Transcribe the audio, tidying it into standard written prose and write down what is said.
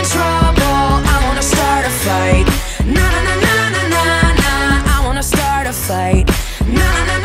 trouble, I wanna start a fight. Na na na na na na na, I wanna start a fight. Na na na